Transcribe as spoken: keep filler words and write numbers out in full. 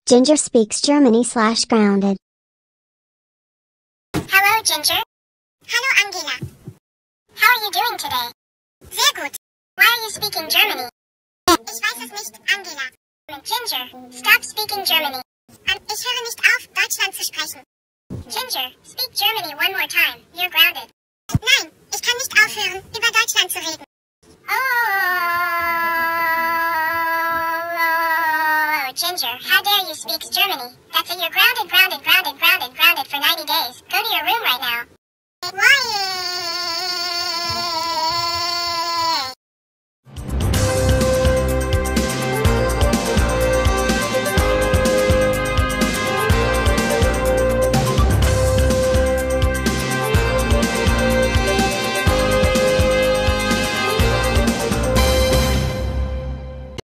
Ginger speaks Germany slash grounded. Hello, Ginger. Hallo, Angela. How are you doing today? Sehr gut. Why are you speaking Germany? Ich weiß es nicht, Angela. Ginger, stop speaking Germany. Um, ich höre nicht auf, Deutschland zu sprechen. Ginger, speak Germany one more time. You're grounded. Nein, ich kann nicht aufhören, über Deutschland zu reden. Oh, Ginger, how dare you speak Germany? That's it, you're grounded, grounded, grounded, grounded, grounded for ninety days. Go to your room right now.